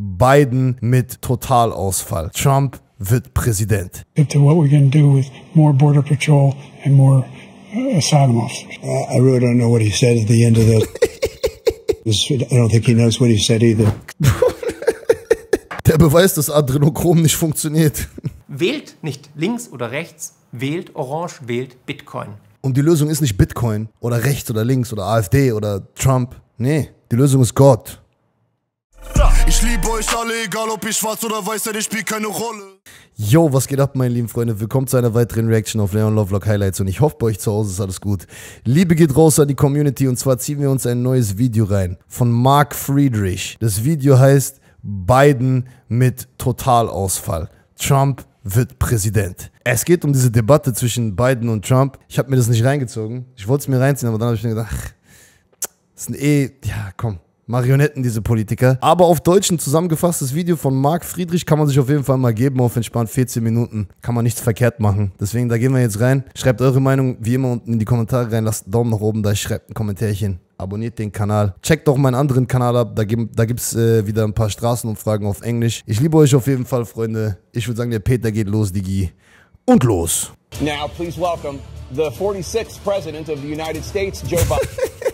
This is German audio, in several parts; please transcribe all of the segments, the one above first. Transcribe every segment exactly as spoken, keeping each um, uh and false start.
Biden mit Totalausfall. Trump wird Präsident. To what we're going to do with more border patrol and more uh, asylum officers. Uh, I really don't know what he said at the end of the. I don't think he knows what he said either. Der Beweis, dass Adrenochrom nicht funktioniert. Wählt nicht links oder rechts, wählt Orange, wählt Bitcoin. Und die Lösung ist nicht Bitcoin oder rechts oder links oder AfD oder Trump. Nee, die Lösung ist Gott. Ich liebe euch alle, egal ob ich schwarz oder weiß, denn ich spielt keine Rolle. Yo, was geht ab, meine lieben Freunde? Willkommen zu einer weiteren Reaction auf Leon Lovelock Highlights und ich hoffe, bei euch zu Hause ist alles gut. Liebe geht raus an die Community und zwar ziehen wir uns ein neues Video rein von Mark Friedrich. Das Video heißt Biden mit Totalausfall. Trump wird Präsident. Es geht um diese Debatte zwischen Biden und Trump. Ich habe mir das nicht reingezogen. Ich wollte es mir reinziehen, aber dann habe ich mir gedacht, ach, das sind eh, ja komm, Marionetten, diese Politiker. Aber auf Deutsch ein zusammengefasstes Video von Mark Friedrich kann man sich auf jeden Fall mal geben, auf entspannt vierzehn Minuten. Kann man nichts verkehrt machen. Deswegen, da gehen wir jetzt rein. Schreibt eure Meinung wie immer unten in die Kommentare rein. Lasst einen Daumen nach oben da, schreibt ein Kommentärchen. Abonniert den Kanal. Checkt auch meinen anderen Kanal ab. Da, da gibt es äh, wieder ein paar Straßenumfragen auf Englisch. Ich liebe euch auf jeden Fall, Freunde. Ich würde sagen, der Peter geht los, Digi. Und los. Now, please welcome the forty-sixth President of the United States, Joe Biden.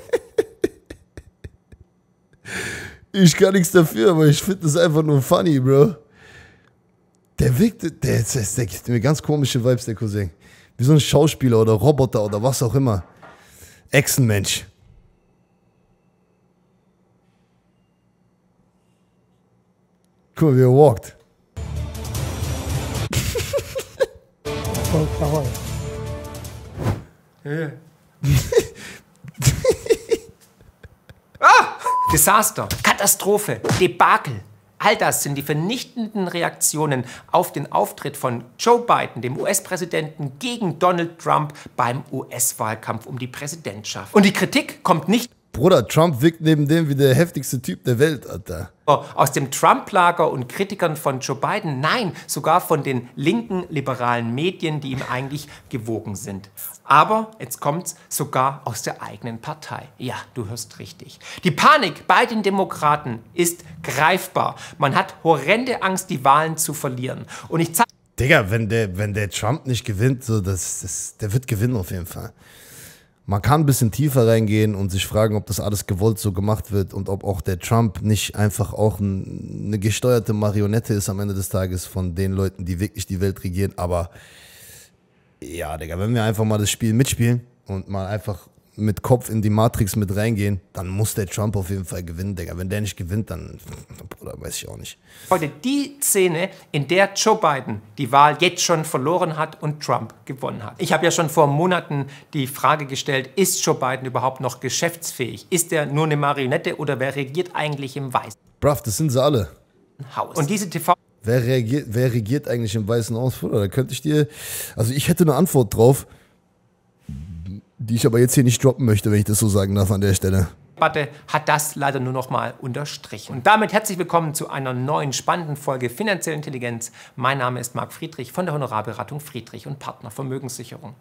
Ich kann nichts dafür, aber ich finde das einfach nur funny, Bro. Der wirkt, der, der, der gibt mir ganz komische Vibes, der Cousin. Wie so ein Schauspieler oder Roboter oder was auch immer. Echsenmensch. Guck mal, wie er walkt. Ja. Ah! Desaster, Katastrophe, Debakel. All das sind die vernichtenden Reaktionen auf den Auftritt von Joe Biden, dem U S-Präsidenten, gegen Donald Trump beim U S-Wahlkampf um die Präsidentschaft. Und die Kritik kommt nicht Bruder, Trump wirkt neben dem wie der heftigste Typ der Welt, Alter. aus dem Trump-Lager und Kritikern von Joe Biden, nein, sogar von den linken, liberalen Medien, die ihm eigentlich gewogen sind. Aber, jetzt kommt's, sogar aus der eigenen Partei. Ja, du hörst richtig. Die Panik bei den Demokraten ist greifbar. Man hat horrende Angst, die Wahlen zu verlieren. Und ich zeige... Digga, wenn der, wenn der Trump nicht gewinnt, so, das, das, der wird gewinnen auf jeden Fall. Man kann ein bisschen tiefer reingehen und sich fragen, ob das alles gewollt so gemacht wird und ob auch der Trump nicht einfach auch ein, eine gesteuerte Marionette ist am Ende des Tages von den Leuten, die wirklich die Welt regieren. Aber ja, Digga, wenn wir einfach mal das Spiel mitspielen und mal einfach mit Kopf in die Matrix mit reingehen, dann muss der Trump auf jeden Fall gewinnen, Digga. Wenn der nicht gewinnt, dann, Bruder, weiß ich auch nicht. heute die Szene, in der Joe Biden die Wahl jetzt schon verloren hat und Trump gewonnen hat. Ich habe ja schon vor Monaten die Frage gestellt, ist Joe Biden überhaupt noch geschäftsfähig? Ist er nur eine Marionette oder wer regiert eigentlich im Weißen Bruv, das sind sie alle. Haus? Und diese T V... Wer regiert, wer regiert eigentlich im Weißen Haus? Bruder, da könnte ich dir... Also ich hätte eine Antwort drauf, die ich aber jetzt hier nicht droppen möchte, wenn ich das so sagen darf an der Stelle. Debatte hat das leider nur noch mal unterstrichen. Und damit herzlich willkommen zu einer neuen spannenden Folge Finanzielle Intelligenz. Mein Name ist Mark Friedrich von der Honorarberatung Friedrich und Partner Vermögenssicherung.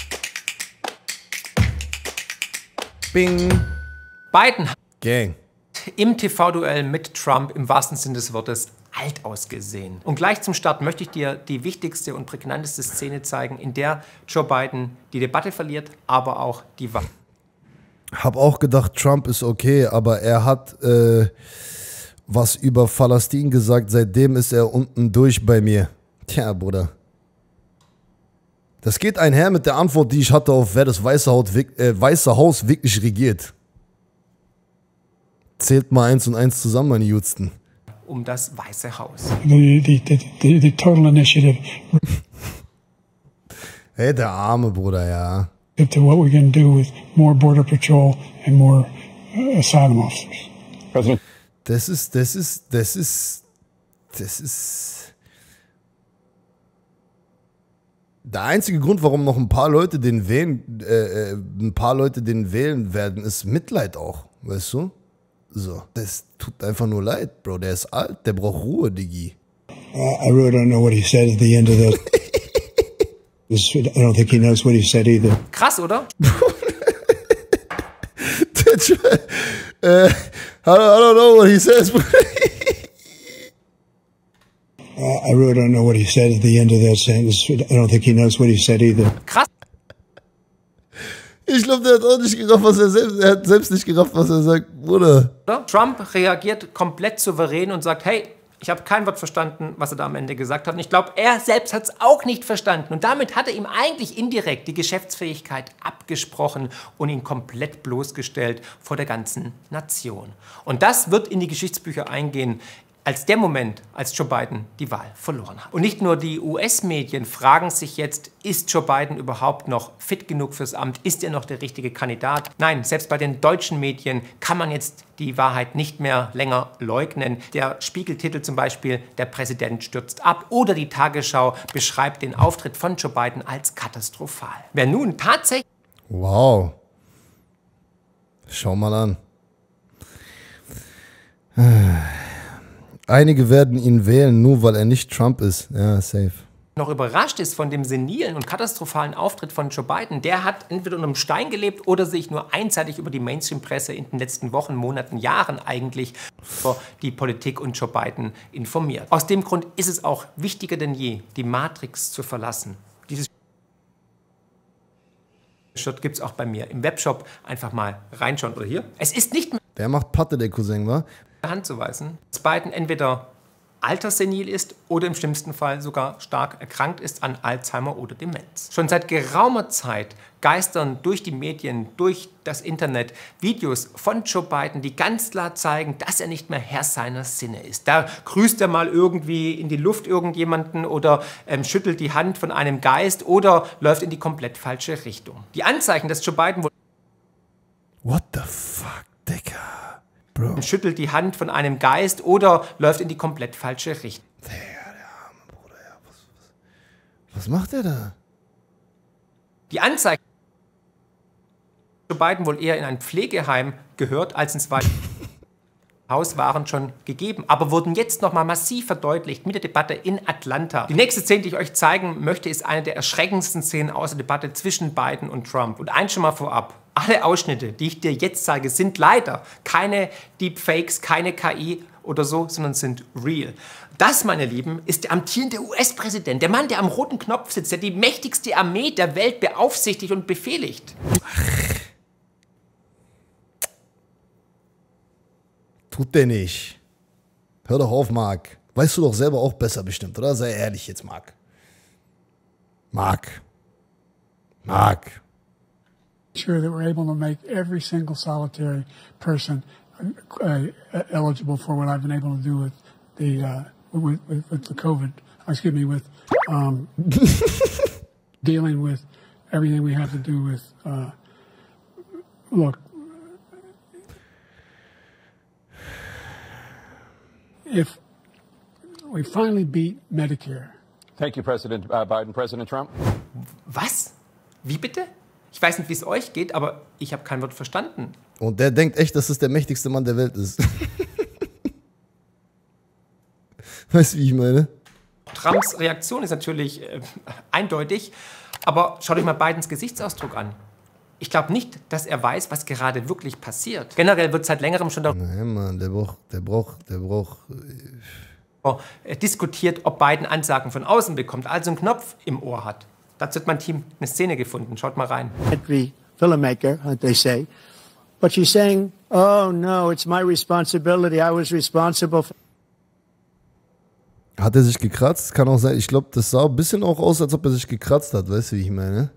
Bing. Biden hat Gang. im T V-Duell mit Trump im wahrsten Sinne des Wortes alt ausgesehen. Und gleich zum Start möchte ich dir die wichtigste und prägnanteste Szene zeigen, in der Joe Biden die Debatte verliert, aber auch die Wahl. Hab auch gedacht, Trump ist okay, aber er hat äh, was über Palästina gesagt, seitdem ist er unten durch bei mir. Tja, Bruder. Das geht einher mit der Antwort, die ich hatte auf wer das Weiße, Haut, äh, Weiße Haus wirklich regiert. Zählt mal eins und eins zusammen, meine Judsten. Um das Weiße Haus. The, the, the, the, the total initiative. Hey, der arme Bruder, ja. To what we're going to do with more border patrol and more uh, asylum officers. President. Das ist, das ist, das ist, das ist... Der einzige Grund, warum noch ein paar Leute den wählen, äh, ein paar Leute den wählen werden, ist Mitleid auch, weißt du? So, das tut einfach nur leid, Bro. Der ist alt, der braucht Ruhe, Digi. Uh, I really don't know what he said at the end of the. I don't think he knows what he said either. Krass, oder? uh, I, don't, I don't know what he says. Uh, I really don't know what he said at the end of that sentence. I don't think he knows what he said either. Krass. Ich glaube, der hat auch nicht gerafft, was er selbst, er hat selbst nicht gerafft, was er sagt, Bruder. Trump reagiert komplett souverän und sagt, hey, ich habe kein Wort verstanden, was er da am Ende gesagt hat. Und ich glaube, er selbst hat es auch nicht verstanden. Und damit hat er ihm eigentlich indirekt die Geschäftsfähigkeit abgesprochen und ihn komplett bloßgestellt vor der ganzen Nation. Und das wird in die Geschichtsbücher eingehen, als der Moment, als Joe Biden die Wahl verloren hat. Und nicht nur die U S-Medien fragen sich jetzt, ist Joe Biden überhaupt noch fit genug fürs Amt? Ist er noch der richtige Kandidat? Nein, selbst bei den deutschen Medien kann man jetzt die Wahrheit nicht mehr länger leugnen. Der Spiegeltitel zum Beispiel, der Präsident stürzt ab, oder die Tagesschau beschreibt den Auftritt von Joe Biden als katastrophal. Wer nun tatsächlich... Wow. Schau mal an. Einige werden ihn wählen, nur weil er nicht Trump ist. Ja, safe. noch überrascht ist von dem senilen und katastrophalen Auftritt von Joe Biden, der hat entweder unter einem Stein gelebt oder sich nur einseitig über die Mainstream-Presse in den letzten Wochen, Monaten, Jahren eigentlich über die Politik und Joe Biden informiert. Aus dem Grund ist es auch wichtiger denn je, die Matrix zu verlassen. Dieses Shirt gibt es auch bei mir im Webshop. Einfach mal reinschauen oder hier. Es ist nicht mehr der macht Patte, der Cousin, wa? Hand zu weisen, dass Biden entweder alterssenil ist oder im schlimmsten Fall sogar stark erkrankt ist an Alzheimer oder Demenz. Schon seit geraumer Zeit geistern durch die Medien, durch das Internet Videos von Joe Biden, die ganz klar zeigen, dass er nicht mehr Herr seiner Sinne ist. Da grüßt er mal irgendwie in die Luft irgendjemanden oder ähm, schüttelt die Hand von einem Geist oder läuft in die komplett falsche Richtung. Die Anzeichen, dass Joe Biden wohl What the fuck, Digga? Bro. schüttelt die Hand von einem Geist oder läuft in die komplett falsche Richtung. Der, der arme Bruder, ja, was, was, was macht er da? Die Anzeigen, dass Joe Biden wohl eher in ein Pflegeheim gehört als ins Weiße Haus, waren schon gegeben, aber wurden jetzt noch mal massiv verdeutlicht mit der Debatte in Atlanta. Die nächste Szene, die ich euch zeigen möchte, ist eine der erschreckendsten Szenen aus der Debatte zwischen Biden und Trump. Und eins schon mal vorab. Alle Ausschnitte, die ich dir jetzt zeige, sind leider keine Deepfakes, keine K I oder so, sondern sind real. Das, meine Lieben, ist der amtierende U S-Präsident, der Mann, der am roten Knopf sitzt, der die mächtigste Armee der Welt beaufsichtigt und befehligt. Tut der nicht. Hör doch auf, Marc. Weißt du doch selber auch besser bestimmt, oder? Sei ehrlich jetzt, Marc. Marc. Marc. Sure that we're able to make every single solitary person uh, uh, eligible for what I've been able to do with the uh, with, with, with the COVID. Excuse me, with um, dealing with everything we have to do with. Uh, look, if we finally beat Medicare. Thank you, President uh, Biden. President Trump. Was? Wie bitte? Ich weiß nicht, wie es euch geht, aber ich habe kein Wort verstanden. Und der denkt echt, dass es der mächtigste Mann der Welt ist. Weißt du, wie ich meine? Trumps Reaktion ist natürlich äh, eindeutig, aber schaut euch mal Bidens Gesichtsausdruck an. Ich glaube nicht, dass er weiß, was gerade wirklich passiert. Generell wird seit längerem schon darüber Nein, Mann, der braucht, der braucht, der braucht... äh, diskutiert, ob Biden Ansagen von außen bekommt, also einen Knopf im Ohr hat. Dazu hat mein Team eine Szene gefunden. Schaut mal rein. The filmmaker, they say, but she's saying, "Oh no, it's my responsibility. I was responsible." For Hat er sich gekratzt? Kann auch sein. Ich glaube, das sah ein bisschen auch aus, als ob er sich gekratzt hat. Weißt du, wie ich meine?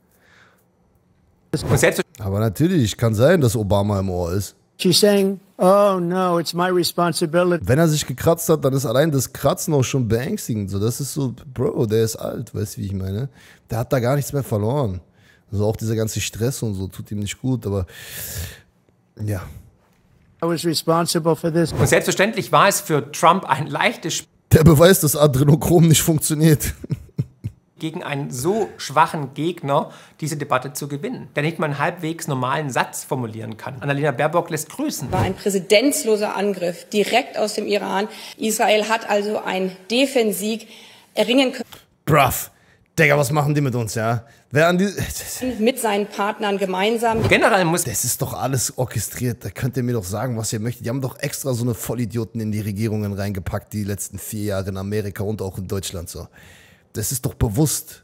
Und selbst Aber natürlich, kann sein, dass Obama im Ohr ist. she's saying, "Oh no, it's my responsibility." Wenn er sich gekratzt hat, dann ist allein das Kratzen auch schon beängstigend. So, das ist so, Bro, der ist alt, weißt du, wie ich meine? Der hat da gar nichts mehr verloren. Also auch dieser ganze Stress und so tut ihm nicht gut, aber ja. I was responsible for this. Und selbstverständlich war es für Trump ein leichtes Spiel, Der Beweis, dass Adrenochrom nicht funktioniert. gegen einen so schwachen Gegner diese Debatte zu gewinnen, der nicht mal einen halbwegs normalen Satz formulieren kann. Annalena Baerbock lässt grüßen. War ein präzedenzloser Angriff direkt aus dem Iran. Israel hat also einen Defensieg erringen können. Bruv, Digga, was machen die mit uns, ja? Wer an die... Mit seinen Partnern gemeinsam. Generell muss... Das ist doch alles orchestriert. Da könnt ihr mir doch sagen, was ihr möchtet. Die haben doch extra so eine Vollidioten in die Regierungen reingepackt, die letzten vier Jahre in Amerika und auch in Deutschland so. Das ist doch bewusst.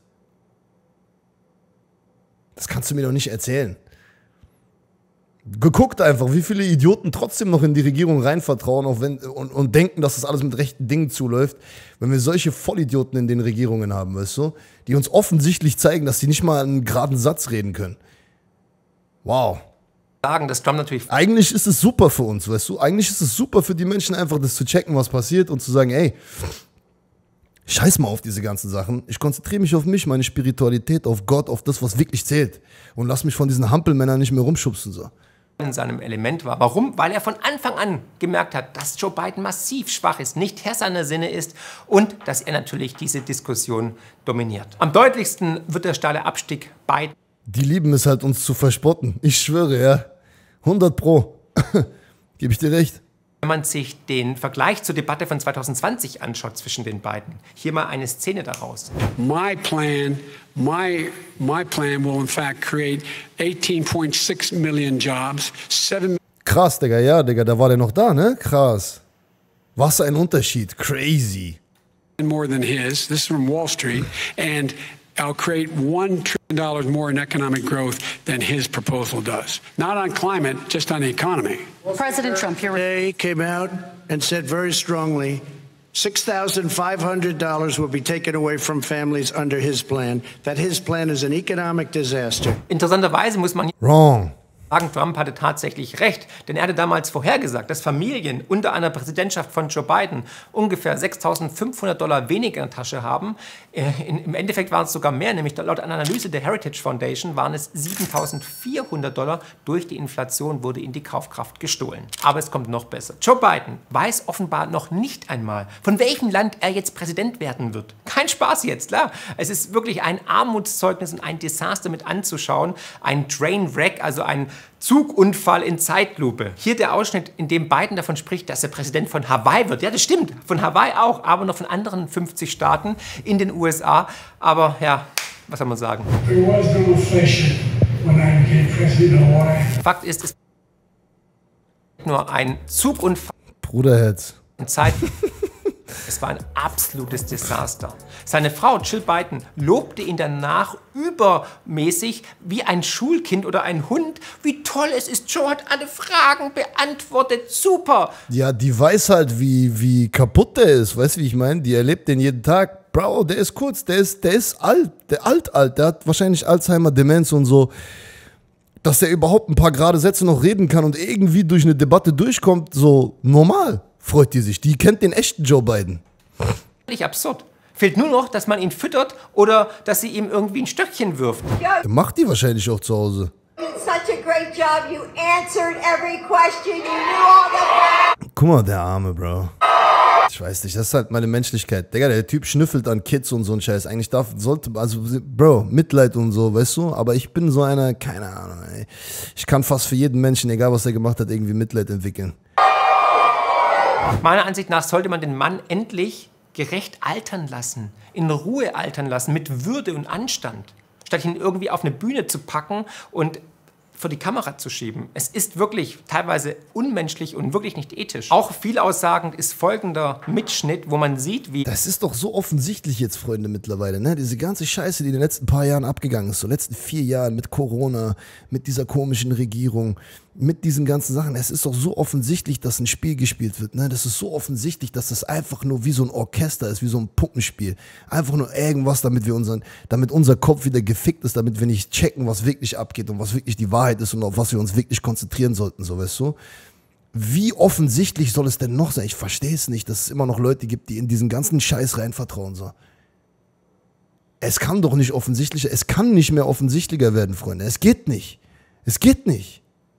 Das kannst du mir doch nicht erzählen. Geguckt einfach, wie viele Idioten trotzdem noch in die Regierung reinvertrauen auch wenn, und, und denken, dass das alles mit rechten Dingen zuläuft, wenn wir solche Vollidioten in den Regierungen haben, weißt du, die uns offensichtlich zeigen, dass sie nicht mal einen geraden Satz reden können. Wow. Sagen, dass Trump natürlich... Eigentlich ist es super für uns, weißt du, eigentlich ist es super für die Menschen einfach, das zu checken, was passiert und zu sagen, ey, scheiß mal auf diese ganzen Sachen. Ich konzentriere mich auf mich, meine Spiritualität, auf Gott, auf das, was wirklich zählt und lass mich von diesen Hampelmännern nicht mehr rumschubsen, so. In seinem Element war. Warum? Weil er von Anfang an gemerkt hat, dass Joe Biden massiv schwach ist, nicht Herr seiner Sinne ist und dass er natürlich diese Diskussion dominiert. Am deutlichsten wird der steile Abstieg Biden. Die lieben es halt, uns zu verspotten. Ich schwöre, ja. hundert Pro. Gebe ich dir recht. Wenn man sich den Vergleich zur Debatte von zwanzig zwanzig anschaut zwischen den beiden, hier mal eine Szene daraus. My plan, my, my plan will in fact create eighteen point six million jobs, seven Krass, Digga, ja, Digga, da war der noch da, ne? Krass. Was ein Unterschied. Crazy. more than his. This is from Wall Street. And I'll create one trillion dollars more in economic growth than his proposal does. Not on climate, just on the economy. President Trump here today came out and said very strongly six thousand five hundred dollars will be taken away from families under his plan, that his plan is an economic disaster. Interessanterweise muss man Wrong. sagen, Trump hatte tatsächlich recht, denn er hatte damals vorhergesagt, dass Familien unter einer Präsidentschaft von Joe Biden ungefähr sechstausendfünfhundert Dollar weniger in der Tasche haben. Im Endeffekt waren es sogar mehr, nämlich laut einer Analyse der Heritage Foundation waren es siebentausendvierhundert Dollar. Durch die Inflation wurde ihnen die Kaufkraft gestohlen. Aber es kommt noch besser. Joe Biden weiß offenbar noch nicht einmal, von welchem Land er jetzt Präsident werden wird. Kein Spaß jetzt, klar. Es ist wirklich ein Armutszeugnis und ein Desaster mit anzuschauen. Ein Trainwreck, also ein Zugunfall in Zeitlupe. Hier der Ausschnitt, in dem Biden davon spricht, dass er Präsident von Hawaii wird. Ja, das stimmt, von Hawaii auch, aber noch von anderen fünfzig Staaten in den U S A. Aber ja, was soll man sagen? Fakt ist, es ist nur ein Zugunfall Bruderherz. in Zeitlupe. Es war ein absolutes Desaster. Seine Frau Jill Biden lobte ihn danach übermäßig wie ein Schulkind oder ein Hund. Wie toll es ist, Joe hat alle Fragen beantwortet. Super. Ja, die weiß halt, wie, wie kaputt der ist. Weißt du, wie ich meine? Die erlebt den jeden Tag. Bro, der ist kurz, der ist, der ist alt. Der alt, alt. Der hat wahrscheinlich Alzheimer, Demenz und so. Dass der überhaupt ein paar gerade Sätze noch reden kann und irgendwie durch eine Debatte durchkommt, so normal. Freut die sich. Die kennt den echten Joe Biden. Völlig absurd. Fehlt nur noch, dass man ihn füttert oder dass sie ihm irgendwie ein Stöckchen wirft. Der macht die wahrscheinlich auch zu Hause. Such a great job. You answered every question. You knew all the... Guck mal, der Arme, Bro. Ich weiß nicht, das ist halt meine Menschlichkeit. Digga, der Typ schnüffelt an Kids und so ein Scheiß. Eigentlich darf, sollte, also, Bro, Mitleid und so, weißt du? Aber ich bin so einer, keine Ahnung, ey. Ich kann fast für jeden Menschen, egal was er gemacht hat, irgendwie Mitleid entwickeln. Meiner Ansicht nach sollte man den Mann endlich gerecht altern lassen, in Ruhe altern lassen, mit Würde und Anstand, statt ihn irgendwie auf eine Bühne zu packen und vor die Kamera zu schieben. Es ist wirklich teilweise unmenschlich und wirklich nicht ethisch. Auch viel aussagend ist folgender Mitschnitt, wo man sieht, wie... Das ist doch so offensichtlich jetzt, Freunde, mittlerweile, ne? Diese ganze Scheiße, die in den letzten paar Jahren abgegangen ist, so letzten vier Jahren mit Corona, mit dieser komischen Regierung, mit diesen ganzen Sachen. Es ist doch so offensichtlich, dass ein Spiel gespielt wird, ne? Das ist so offensichtlich, dass das einfach nur wie so ein Orchester ist, wie so ein Puppenspiel. Einfach nur irgendwas, damit wir unseren, damit unser Kopf wieder gefickt ist, damit wir nicht checken, was wirklich abgeht und was wirklich die Wahrheit ist und auf was wir uns wirklich konzentrieren sollten, so, weißt du? Wie offensichtlich soll es denn noch sein? Ich verstehe es nicht, dass es immer noch Leute gibt, die in diesen ganzen Scheiß rein vertrauen, so. Es kann doch nicht offensichtlicher, es kann nicht mehr offensichtlicher werden, Freunde. Es geht nicht. Es geht nicht.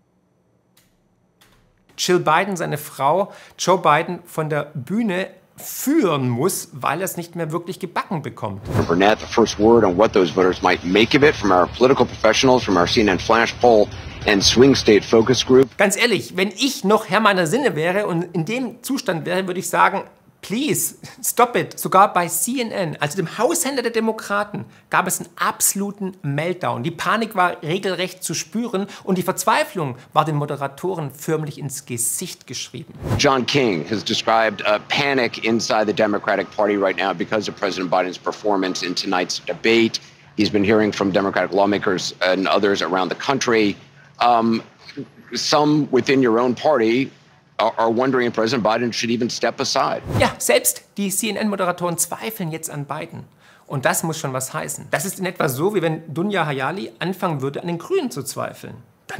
Jill Biden, seine Frau, Joe Biden von der Bühne führen muss, weil er es nicht mehr wirklich gebacken bekommt. Burnett, the first word on what those voters might make of it from our political professionals, from our C N N Flash Poll and Swing State Focus Group. Ganz ehrlich, wenn ich noch Herr meiner Sinne wäre und in dem Zustand wäre, würde ich sagen, Please, stop it. Sogar bei C N N, also dem Haushänder der Demokraten, gab es einen absoluten Meltdown. Die Panik war regelrecht zu spüren und die Verzweiflung war den Moderatoren förmlich ins Gesicht geschrieben. John King has described a panic inside the Democratic Party right now because of President Biden's performance in tonight's debate. He's been hearing from Democratic lawmakers and others around the country. Um, some within your own party are wondering if President Biden should even step aside. Ja, selbst die C N N-Moderatoren zweifeln jetzt an Biden. Und das muss schon was heißen. Das ist in etwa so, wie wenn Dunja Hayali anfangen würde, an den Grünen zu zweifeln. Dann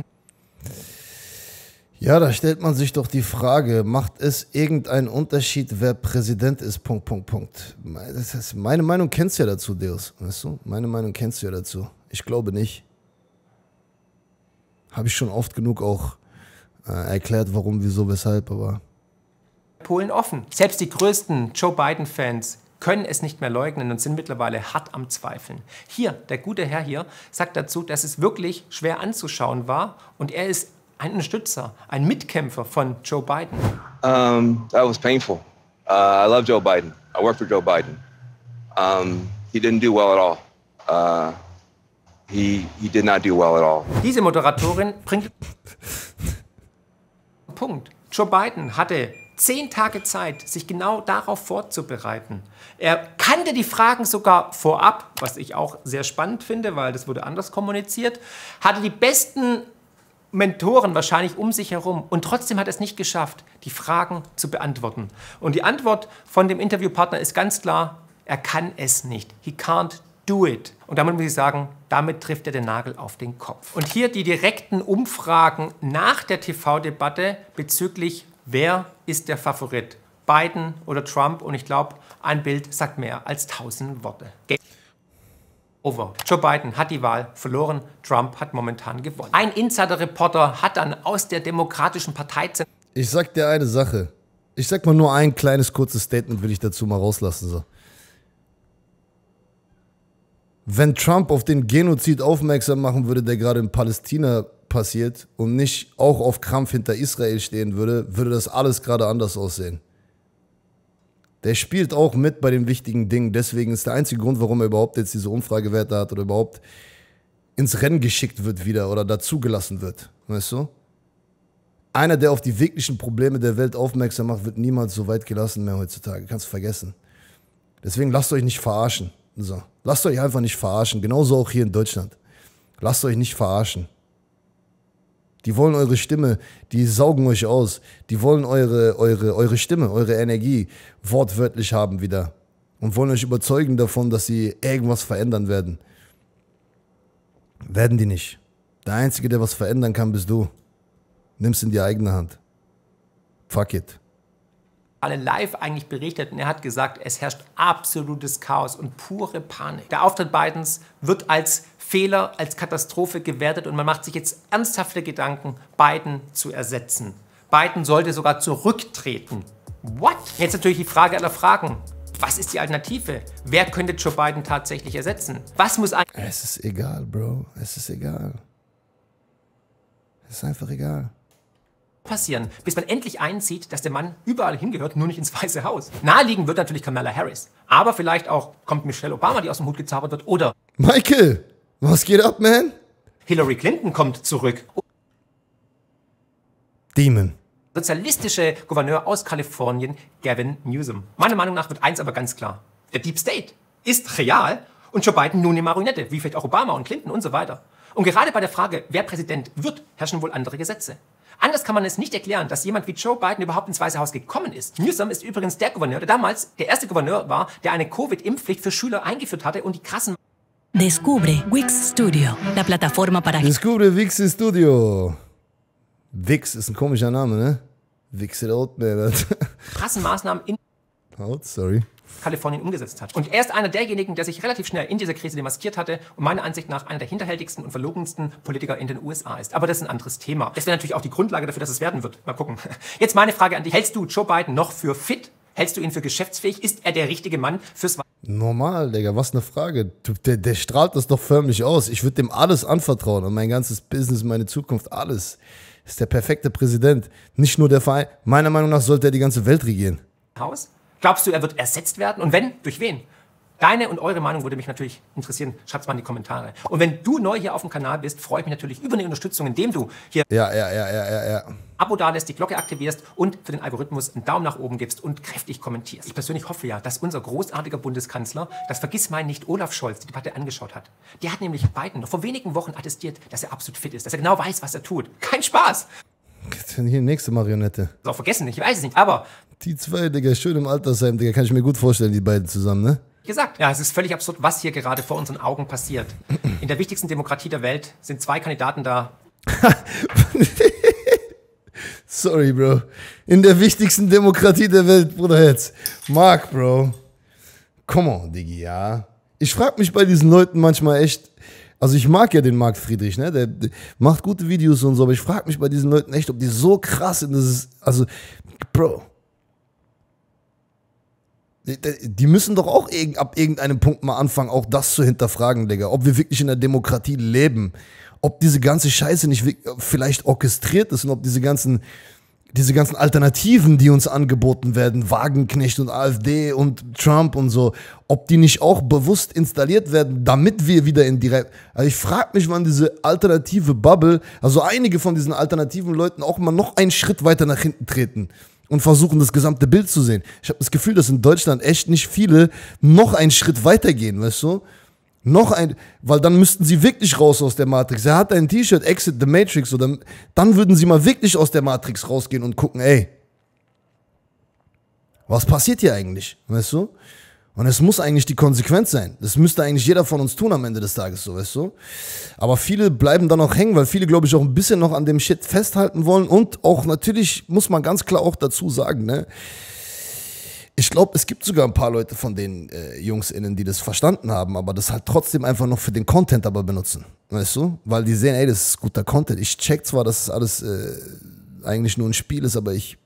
ja, da stellt man sich doch die Frage, macht es irgendeinen Unterschied, wer Präsident ist, Punkt, Punkt, Punkt. Das heißt, meine Meinung kennst du ja dazu, Deus, weißt du? Meine Meinung kennst du ja dazu. Ich glaube nicht. Habe ich schon oft genug auch äh, erklärt, warum, wieso, weshalb, aber... Polen offen. Selbst die größten Joe Biden-Fans können es nicht mehr leugnen und sind mittlerweile hart am Zweifeln. Hier, der gute Herr hier, sagt dazu, dass es wirklich schwer anzuschauen war und er ist ein Unterstützer, ein Mitkämpfer von Joe Biden. Um, that was painful. Uh, I love Joe Biden. I work for Joe Biden. Um, he didn't do well at all. Uh, he, he did not do well at all. Diese Moderatorin bringt Punkt. Joe Biden hatte zehn Tage Zeit, sich genau darauf vorzubereiten. Er kannte die Fragen sogar vorab, was ich auch sehr spannend finde, weil das wurde anders kommuniziert, hatte die besten Mentoren wahrscheinlich um sich herum und trotzdem hat er es nicht geschafft, die Fragen zu beantworten. Und die Antwort von dem Interviewpartner ist ganz klar, er kann es nicht. He can't do it. Und damit muss ich sagen, damit trifft er den Nagel auf den Kopf. Und hier die direkten Umfragen nach der T V-Debatte bezüglich, wer ist der Favorit, Biden oder Trump? Und ich glaube, ein Bild sagt mehr als tausend Worte. Game over. Joe Biden hat die Wahl verloren, Trump hat momentan gewonnen. Ein Insider-Reporter hat dann aus der Demokratischen Partei... Ich sag dir eine Sache. Ich sag mal nur ein kleines, kurzes Statement will ich dazu mal rauslassen. So. Wenn Trump auf den Genozid aufmerksam machen würde, der gerade in Palästina passiert und nicht auch auf Krampf hinter Israel stehen würde, würde das alles gerade anders aussehen. Der spielt auch mit bei den wichtigen Dingen. Deswegen ist der einzige Grund, warum er überhaupt jetzt diese Umfragewerte hat oder überhaupt ins Rennen geschickt wird wieder oder dazugelassen wird. Weißt du? Einer, der auf die wirklichen Probleme der Welt aufmerksam macht, wird niemals so weit gelassen mehr heutzutage. Kannst du vergessen. Deswegen lasst euch nicht verarschen. So. Lasst euch einfach nicht verarschen. Genauso auch hier in Deutschland. Lasst euch nicht verarschen. Die wollen eure Stimme, die saugen euch aus. Die wollen eure, eure, eure Stimme, eure Energie wortwörtlich haben wieder. Und wollen euch überzeugen davon, dass sie irgendwas verändern werden. Werden die nicht. Der Einzige, der was verändern kann, bist du. Nimm's in die eigene Hand. Fuck it. Alle live eigentlich berichtet und er hat gesagt, es herrscht absolutes Chaos und pure Panik. Der Auftritt Bidens wird als Fehler, als Katastrophe gewertet und man macht sich jetzt ernsthafte Gedanken, Biden zu ersetzen. Biden sollte sogar zurücktreten. What? Jetzt natürlich die Frage aller Fragen. Was ist die Alternative? Wer könnte Joe Biden tatsächlich ersetzen? Was muss ein... Es ist egal, Bro. Es ist egal. Es ist einfach egal. passieren, bis man endlich einsieht, dass der Mann überall hingehört, nur nicht ins Weiße Haus. Naheliegen wird natürlich Kamala Harris. Aber vielleicht auch kommt Michelle Obama, die aus dem Hut gezaubert wird, oder Michael, was geht ab, man? Hillary Clinton kommt zurück. Demon. Sozialistische Gouverneur aus Kalifornien, Gavin Newsom. Meiner Meinung nach wird eins aber ganz klar. Der Deep State ist real und Joe Biden nun eine Marionette, wie vielleicht auch Obama und Clinton und so weiter. Und gerade bei der Frage, wer Präsident wird, herrschen wohl andere Gesetze. Anders kann man es nicht erklären, dass jemand wie Joe Biden überhaupt ins Weiße Haus gekommen ist. Newsom ist übrigens der Gouverneur, der damals der erste Gouverneur war, der eine Covid-Impfpflicht für Schüler eingeführt hatte und die krassen... Descubre Wix Studio, la plataforma para... Descubre Wix Studio. Wix ist ein komischer Name, ne? Wix it out, man. krassen Maßnahmen in... Out, sorry. Kalifornien umgesetzt hat. Und er ist einer derjenigen, der sich relativ schnell in dieser Krise demaskiert hatte und meiner Ansicht nach einer der hinterhältigsten und verlogensten Politiker in den U S A ist. Aber das ist ein anderes Thema. Das wäre natürlich auch die Grundlage dafür, dass es werden wird. Mal gucken. Jetzt meine Frage an dich. Hältst du Joe Biden noch für fit? Hältst du ihn für geschäftsfähig? Ist er der richtige Mann fürs... Normal, Digga, was eine Frage. Du, der, der strahlt das doch förmlich aus. Ich würde dem alles anvertrauen und mein ganzes Business, meine Zukunft, alles. Ist der perfekte Präsident. Nicht nur der Verein. Meiner Meinung nach sollte er die ganze Welt regieren. Haus? Glaubst du, er wird ersetzt werden? Und wenn, durch wen? Deine und eure Meinung würde mich natürlich interessieren. Schreibt's mal in die Kommentare. Und wenn du neu hier auf dem Kanal bist, freue ich mich natürlich über eine Unterstützung, indem du hier ja, ja, ja, ja, ja, ja. Abo dalässt, die Glocke aktivierst und für den Algorithmus einen Daumen nach oben gibst und kräftig kommentierst. Ich persönlich hoffe ja, dass unser großartiger Bundeskanzler, das vergiss mal nicht Olaf Scholz, die Debatte angeschaut hat. Der hat nämlich Biden noch vor wenigen Wochen attestiert, dass er absolut fit ist, dass er genau weiß, was er tut. Kein Spaß! Hier nächste Marionette. Ist auch vergessen, ich weiß es nicht, aber... Die zwei, Digga, schön im Altersheim, Digga, kann ich mir gut vorstellen, die beiden zusammen, ne? Gesagt. Ja, es ist völlig absurd, was hier gerade vor unseren Augen passiert. In der wichtigsten Demokratie der Welt sind zwei Kandidaten da. Sorry, Bro. In der wichtigsten Demokratie der Welt, Bruder Hetz. Marc, Bro. Come on, Diggi, ja. Ich frag mich bei diesen Leuten manchmal echt, also ich mag ja den Marc Friedrich, ne? Der, der macht gute Videos und so, aber ich frag mich bei diesen Leuten echt, ob die so krass sind, das ist, also, Bro. Die müssen doch auch ab irgendeinem Punkt mal anfangen, auch das zu hinterfragen, Digga. Ob wir wirklich in der Demokratie leben. Ob diese ganze Scheiße nicht vielleicht orchestriert ist und ob diese ganzen, diese ganzen Alternativen, die uns angeboten werden, Wagenknecht und AfD und Trump und so, ob die nicht auch bewusst installiert werden, damit wir wieder in die... Re also ich frage mich, wann diese alternative Bubble, also einige von diesen alternativen Leuten auch mal noch einen Schritt weiter nach hinten treten. Und versuchen, das gesamte Bild zu sehen. Ich habe das Gefühl, dass in Deutschland echt nicht viele noch einen Schritt weiter gehen, weißt du? Noch ein, weil dann müssten sie wirklich raus aus der Matrix. Er hat ein T-Shirt, Exit the Matrix, oder dann würden sie mal wirklich aus der Matrix rausgehen und gucken, ey, was passiert hier eigentlich, weißt du? Und es muss eigentlich die Konsequenz sein. Das müsste eigentlich jeder von uns tun am Ende des Tages, so, weißt du? Aber viele bleiben dann auch hängen, weil viele, glaube ich, auch ein bisschen noch an dem Shit festhalten wollen. Und auch natürlich muss man ganz klar auch dazu sagen, ne? Ich glaube, es gibt sogar ein paar Leute von den äh, JungsInnen, die das verstanden haben, aber das halt trotzdem einfach noch für den Content aber benutzen, weißt du? Weil die sehen, ey, das ist guter Content. Ich check zwar, dass das alles äh, eigentlich nur ein Spiel ist, aber ich,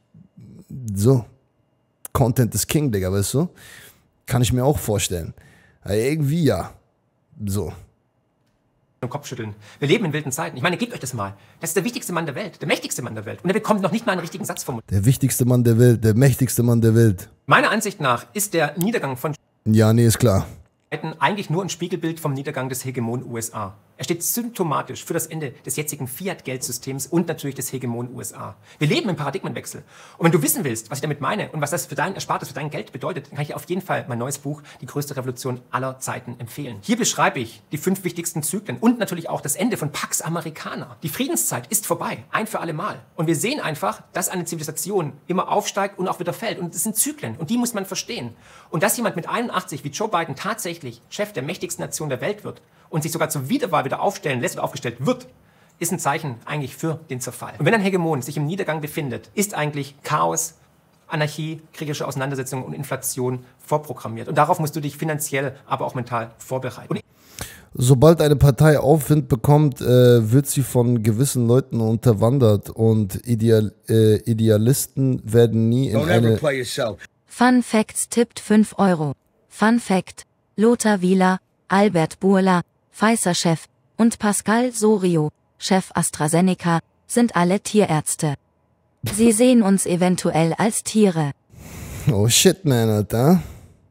so, Content ist King, Digga, weißt du? Kann ich mir auch vorstellen. Ja, irgendwie ja. So. Kopfschütteln. Wir leben in wilden Zeiten. Ich meine, gebt euch das mal. Das ist der wichtigste Mann der Welt, der mächtigste Mann der Welt. Und er bekommt noch nicht mal einen richtigen Satz formuliert. Der wichtigste Mann der Welt, der mächtigste Mann der Welt. Meiner Ansicht nach ist der Niedergang von Ja, nee, ist klar. eigentlich nur ein Spiegelbild vom Niedergang des Hegemon U S A. Er steht symptomatisch für das Ende des jetzigen Fiat-Geldsystems und natürlich des Hegemon U S A. Wir leben im Paradigmenwechsel. Und wenn du wissen willst, was ich damit meine und was das für dein Erspartes, für dein Geld bedeutet, dann kann ich dir auf jeden Fall mein neues Buch, Die größte Revolution aller Zeiten, empfehlen. Hier beschreibe ich die fünf wichtigsten Zyklen und natürlich auch das Ende von Pax Americana. Die Friedenszeit ist vorbei, ein für alle Mal. Und wir sehen einfach, dass eine Zivilisation immer aufsteigt und auch wieder fällt. Und das sind Zyklen und die muss man verstehen. Und dass jemand mit einundachtzig wie Joe Biden tatsächlich Chef der mächtigsten Nation der Welt wird und sich sogar zur Wiederwahl wieder aufstellen lässt oder aufgestellt wird, ist ein Zeichen eigentlich für den Zerfall. Und wenn ein Hegemon sich im Niedergang befindet, ist eigentlich Chaos, Anarchie, kriegerische Auseinandersetzungen und Inflation vorprogrammiert. Und darauf musst du dich finanziell, aber auch mental vorbereiten. Und Sobald eine Partei Aufwind bekommt, äh, wird sie von gewissen Leuten unterwandert und Ideal, äh, Idealisten werden nie in Don't eine... ever play yourself. Fun Facts tippt fünf Euro. Fun Fact: Lothar Wieler, Albert Bourla, Pfizer-Chef, und Pascal Soriot, Chef AstraZeneca, sind alle Tierärzte. Sie sehen uns eventuell als Tiere. Oh shit, man, Alter.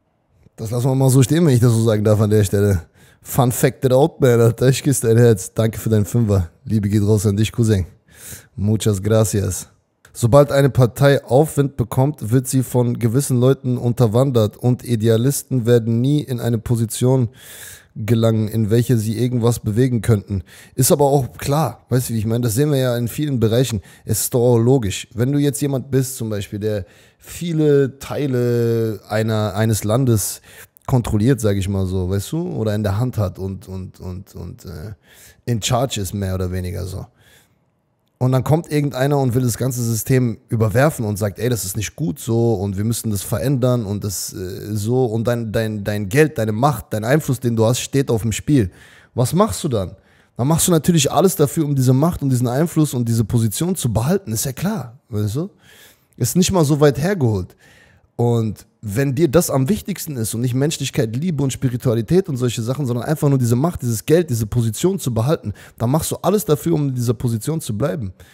Das lassen wir mal so stehen, wenn ich das so sagen darf an der Stelle. Fun Fact it out, man, Alter. Ich küsse dein Herz. Danke für deinen Fünfer. Liebe geht raus an dich, Cousin. Muchas gracias. Sobald eine Partei Aufwind bekommt, wird sie von gewissen Leuten unterwandert und Idealisten werden nie in eine Position gelangen, in welche sie irgendwas bewegen könnten. Ist aber auch klar, weißt du, wie ich meine? Das sehen wir ja in vielen Bereichen. Es ist doch auch logisch. Wenn du jetzt jemand bist, zum Beispiel, der viele Teile einer, eines Landes kontrolliert, sage ich mal so, weißt du, oder in der Hand hat und, und, und, und äh, in charge ist, mehr oder weniger so. Und dann kommt irgendeiner und will das ganze System überwerfen und sagt, ey, das ist nicht gut so und wir müssen das verändern und das äh, so und dein, dein, dein Geld, deine Macht, dein Einfluss, den du hast, steht auf dem Spiel. Was machst du dann? Dann machst du natürlich alles dafür, um diese Macht und diesen Einfluss und diese Position zu behalten, ist ja klar, weißt du? Ist nicht mal so weit hergeholt. Und wenn dir das am wichtigsten ist und nicht Menschlichkeit, Liebe und Spiritualität und solche Sachen, sondern einfach nur diese Macht, dieses Geld, diese Position zu behalten, dann machst du alles dafür, um in dieser Position zu bleiben.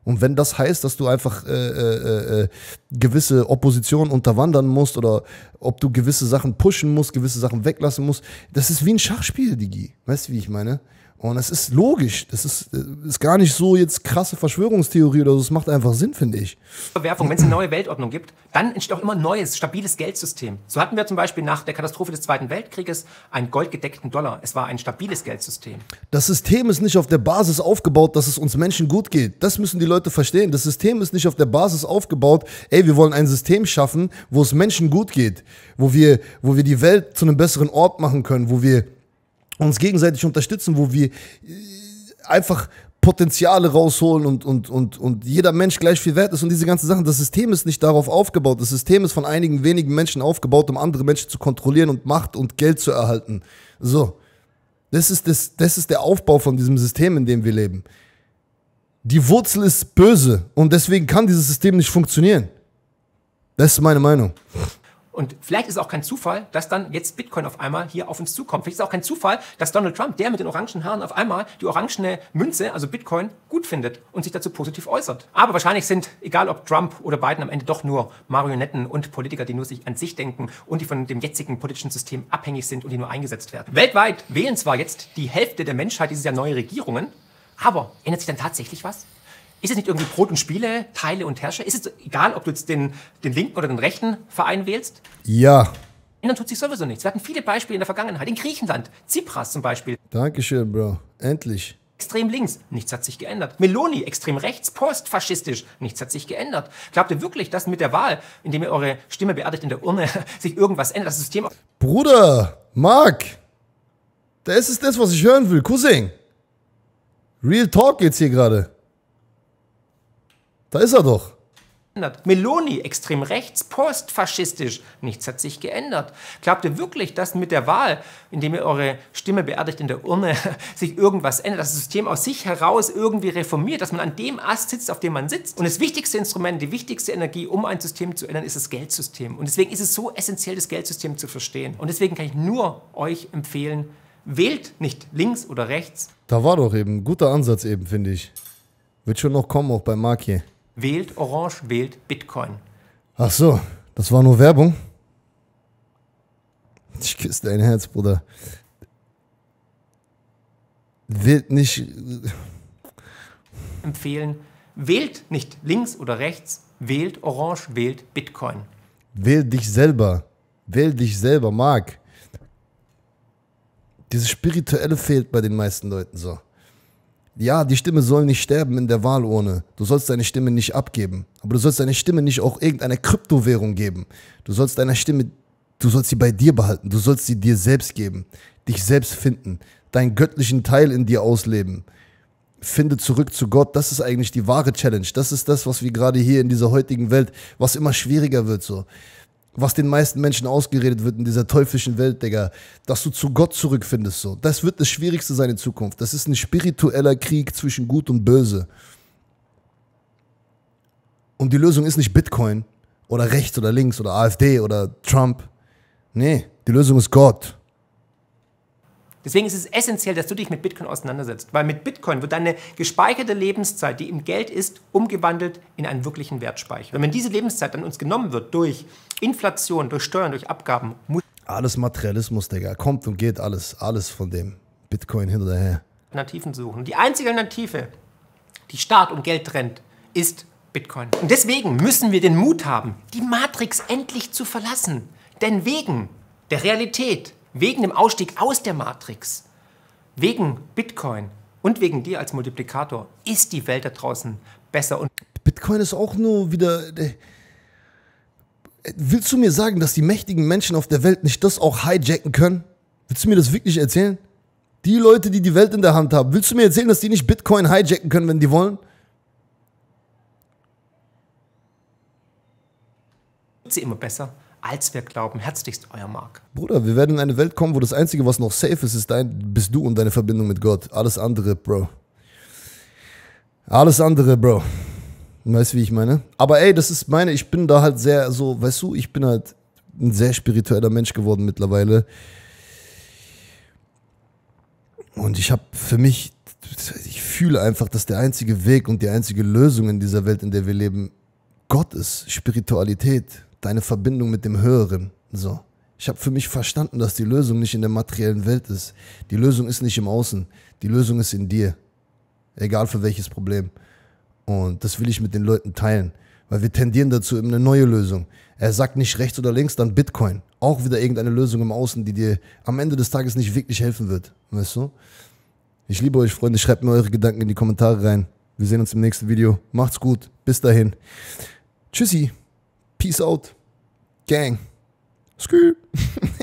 Und wenn das heißt, dass du einfach äh, äh, äh, gewisse Opposition unterwandern musst oder ob du gewisse Sachen pushen musst, gewisse Sachen weglassen musst, das ist wie ein Schachspiel, Digi. Weißt du, wie ich meine? Und es ist logisch. Das ist, ist gar nicht so jetzt krasse Verschwörungstheorie oder so. Es macht einfach Sinn, finde ich. Verwerfung, wenn es eine neue Weltordnung gibt, dann entsteht auch immer ein neues, stabiles Geldsystem. So hatten wir zum Beispiel nach der Katastrophe des Zweiten Weltkrieges einen goldgedeckten Dollar. Es war ein stabiles Geldsystem. Das System ist nicht auf der Basis aufgebaut, dass es uns Menschen gut geht. Das müssen die Leute verstehen. Das System ist nicht auf der Basis aufgebaut, ey, wir wollen ein System schaffen, wo es Menschen gut geht. Wo wir, wo wir die Welt zu einem besseren Ort machen können, wo wir uns gegenseitig unterstützen, wo wir einfach Potenziale rausholen und, und, und, und jeder Mensch gleich viel wert ist und diese ganzen Sachen. Das System ist nicht darauf aufgebaut. Das System ist von einigen wenigen Menschen aufgebaut, um andere Menschen zu kontrollieren und Macht und Geld zu erhalten. So. Das ist, das, das ist der Aufbau von diesem System, in dem wir leben. Die Wurzel ist böse und deswegen kann dieses System nicht funktionieren. Das ist meine Meinung. Und vielleicht ist es auch kein Zufall, dass dann jetzt Bitcoin auf einmal hier auf uns zukommt. Vielleicht ist es auch kein Zufall, dass Donald Trump, der mit den orangen Haaren, auf einmal die orangene Münze, also Bitcoin, gut findet und sich dazu positiv äußert. Aber wahrscheinlich sind, egal ob Trump oder Biden, am Ende doch nur Marionetten und Politiker, die nur sich an sich denken und die von dem jetzigen politischen System abhängig sind und die nur eingesetzt werden. Weltweit wählen zwar jetzt die Hälfte der Menschheit dieses Jahr neue Regierungen, aber ändert sich dann tatsächlich was? Ist es nicht irgendwie Brot und Spiele, Teile und Herrsche? Ist es egal, ob du jetzt den, den linken oder den rechten Verein wählst? Ja. Ändern tut sich sowieso nichts. Wir hatten viele Beispiele in der Vergangenheit. In Griechenland, Tsipras zum Beispiel. Dankeschön, Bro. Endlich. Extrem links, nichts hat sich geändert. Meloni, extrem rechts, postfaschistisch, nichts hat sich geändert. Glaubt ihr wirklich, dass mit der Wahl, indem ihr eure Stimme beerdigt in der Urne, sich irgendwas ändert? Das System... Bruder, Marc, das ist das, was ich hören will. Cousin. Real Talk jetzt hier gerade. Da ist er doch. Meloni, extrem rechts, postfaschistisch. Nichts hat sich geändert. Glaubt ihr wirklich, dass mit der Wahl, indem ihr eure Stimme beerdigt in der Urne, sich irgendwas ändert, dass das System aus sich heraus irgendwie reformiert, dass man an dem Ast sitzt, auf dem man sitzt? Und das wichtigste Instrument, die wichtigste Energie, um ein System zu ändern, ist das Geldsystem. Und deswegen ist es so essentiell, das Geldsystem zu verstehen. Und deswegen kann ich nur euch empfehlen, wählt nicht links oder rechts. Da war doch eben ein guter Ansatz eben, finde ich. Wird schon noch kommen, auch bei Marc hier. Wählt Orange, wählt Bitcoin. Ach so, das war nur Werbung? Ich küsse dein Herz, Bruder. Wählt nicht... Empfehlen, wählt nicht links oder rechts, wählt Orange, wählt Bitcoin. Wähl dich selber. Wähl dich selber, Marc. Dieses Spirituelle fehlt bei den meisten Leuten so. Ja, die Stimme soll nicht sterben in der Wahlurne. Du sollst deine Stimme nicht abgeben. Aber du sollst deine Stimme nicht auch irgendeiner Kryptowährung geben. Du sollst deine Stimme, du sollst sie bei dir behalten. Du sollst sie dir selbst geben. Dich selbst finden. Deinen göttlichen Teil in dir ausleben. Finde zurück zu Gott. Das ist eigentlich die wahre Challenge. Das ist das, was wir gerade hier in dieser heutigen Welt, was immer schwieriger wird so. Was den meisten Menschen ausgeredet wird in dieser teuflischen Welt, Digga, dass du zu Gott zurückfindest, so. Das wird das Schwierigste sein in Zukunft. Das ist ein spiritueller Krieg zwischen Gut und Böse. Und die Lösung ist nicht Bitcoin oder rechts oder links oder AfD oder Trump. Nee, die Lösung ist Gott. Deswegen ist es essentiell, dass du dich mit Bitcoin auseinandersetzt, weil mit Bitcoin wird deine gespeicherte Lebenszeit, die im Geld ist, umgewandelt in einen wirklichen Wertspeicher. Und wenn diese Lebenszeit dann uns genommen wird durch Inflation, durch Steuern, durch Abgaben, muss alles Materialismus, Digga, kommt und geht alles, alles von dem Bitcoin hin oder her. Alternativen suchen. Und die einzige Alternative, die Staat und Geld trennt, ist Bitcoin. Und deswegen müssen wir den Mut haben, die Matrix endlich zu verlassen. Denn wegen der Realität, wegen dem Ausstieg aus der Matrix, wegen Bitcoin und wegen dir als Multiplikator ist die Welt da draußen besser. Und Bitcoin ist auch nur wieder... Willst du mir sagen, dass die mächtigen Menschen auf der Welt nicht das auch hijacken können? Willst du mir das wirklich erzählen? Die Leute, die die Welt in der Hand haben, willst du mir erzählen, dass die nicht Bitcoin hijacken können, wenn die wollen? sie immer besser, als wir glauben. Herzlichst, euer Marc. Bruder, wir werden in eine Welt kommen, wo das Einzige, was noch safe ist, ist dein, bist du und deine Verbindung mit Gott. Alles andere, Bro. Alles andere, Bro. Weißt du, wie ich meine? Aber ey, das ist meine, ich bin da halt sehr so, weißt du, ich bin halt ein sehr spiritueller Mensch geworden mittlerweile. Und ich habe für mich ich fühle einfach, dass der einzige Weg und die einzige Lösung in dieser Welt, in der wir leben, Gott ist, Spiritualität, deine Verbindung mit dem Höheren. So. Ich habe für mich verstanden, dass die Lösung nicht in der materiellen Welt ist. Die Lösung ist nicht im Außen. Die Lösung ist in dir. Egal für welches Problem. Und das will ich mit den Leuten teilen. Weil wir tendieren dazu, eben eine neue Lösung. Er sagt nicht rechts oder links, dann Bitcoin. Auch wieder irgendeine Lösung im Außen, die dir am Ende des Tages nicht wirklich helfen wird. Weißt du? Ich liebe euch, Freunde. Schreibt mir eure Gedanken in die Kommentare rein. Wir sehen uns im nächsten Video. Macht's gut. Bis dahin. Tschüssi. Peace out. Gang. Skü.